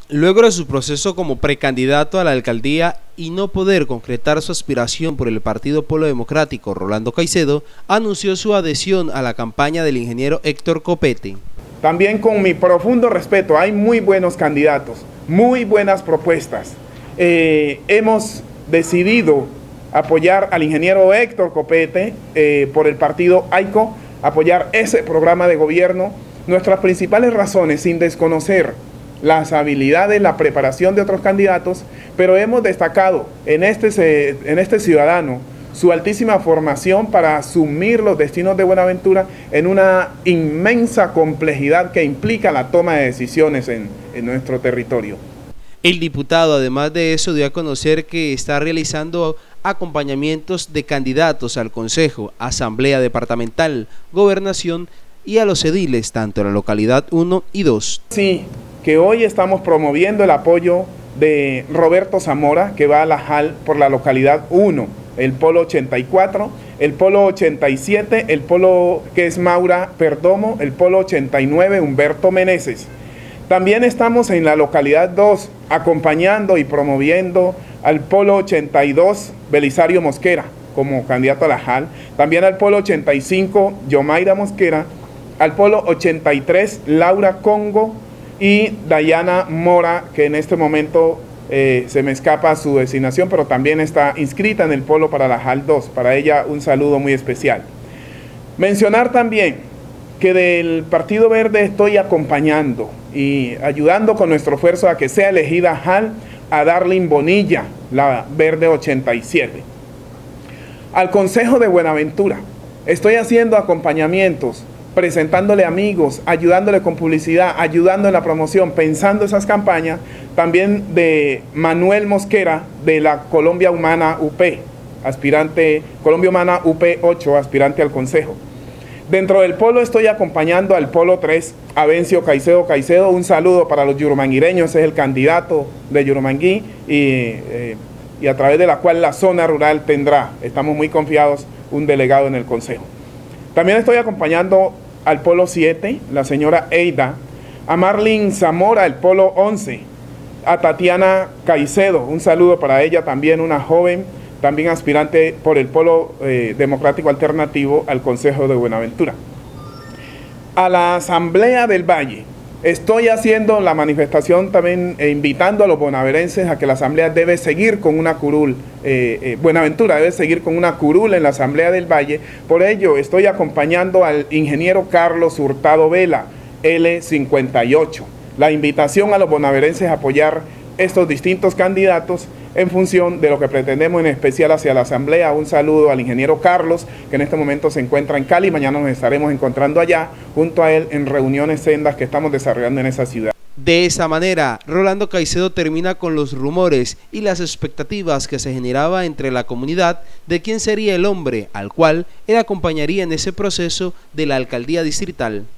Luego de su proceso como precandidato a la alcaldía y no poder concretar su aspiración por el Partido Polo Democrático, Rolando Caicedo anunció su adhesión a la campaña del ingeniero Héctor Copete. También con mi profundo respeto, hay muy buenos candidatos, muy buenas propuestas. Hemos decidido apoyar al ingeniero Héctor Copete por el partido AICO, apoyar ese programa de gobierno. Nuestras principales razones, sin desconocer las habilidades, la preparación de otros candidatos, pero hemos destacado en este ciudadano su altísima formación para asumir los destinos de Buenaventura en una inmensa complejidad que implica la toma de decisiones en nuestro territorio. El diputado, además de eso, dio a conocer que está realizando acompañamientos de candidatos al Consejo, Asamblea Departamental, Gobernación y a los ediles, tanto en la localidad 1 y 2. Sí, que hoy estamos promoviendo el apoyo de Roberto Zamora, que va a la JAL por la localidad 1, el Polo 84, el Polo 87, el Polo que es Maura Perdomo, el Polo 89, Humberto Meneses. También estamos en la localidad 2, acompañando y promoviendo al Polo 82, Belisario Mosquera, como candidato a la JAL, también al Polo 85, Yomaira Mosquera, al Polo 83, Laura Congo, y Dayana Mora, que en este momento se me escapa su designación, pero también está inscrita en el polo para la JAL 2. Para ella un saludo muy especial. Mencionar también que del Partido Verde estoy acompañando y ayudando con nuestro esfuerzo a que sea elegida JAL a Darlin Bonilla, la Verde 87. Al Consejo de Buenaventura estoy haciendo acompañamientos, presentándole amigos, ayudándole con publicidad, ayudando en la promoción, pensando esas campañas, también de Manuel Mosquera de la Colombia Humana UP, aspirante, Colombia Humana UP 8, aspirante al Consejo. Dentro del polo estoy acompañando al Polo 3, Avencio Caicedo, un saludo para los yurumanguireños, es el candidato de Yurumanguí y a través de la cual la zona rural tendrá, estamos muy confiados, un delegado en el Consejo. También estoy acompañando al Polo 7, la señora Eida, a Marlene Zamora, el Polo 11, a Tatiana Caicedo, un saludo para ella, también una joven, también aspirante por el Polo Democrático Alternativo al Consejo de Buenaventura. A la Asamblea del Valle, estoy haciendo la manifestación también invitando a los bonaverenses a que la Asamblea debe seguir con una curul, Buenaventura debe seguir con una curul en la Asamblea del Valle. Por ello estoy acompañando al ingeniero Carlos Hurtado Vela, L58. La invitación a los bonaverenses a apoyar estos distintos candidatos en función de lo que pretendemos, en especial hacia la Asamblea. Un saludo al ingeniero Carlos, que en este momento se encuentra en Cali. Mañana nos estaremos encontrando allá, junto a él, en reuniones sendas que estamos desarrollando en esa ciudad. De esa manera, Rolando Caicedo termina con los rumores y las expectativas que se generaba entre la comunidad de quién sería el hombre al cual él acompañaría en ese proceso de la alcaldía distrital.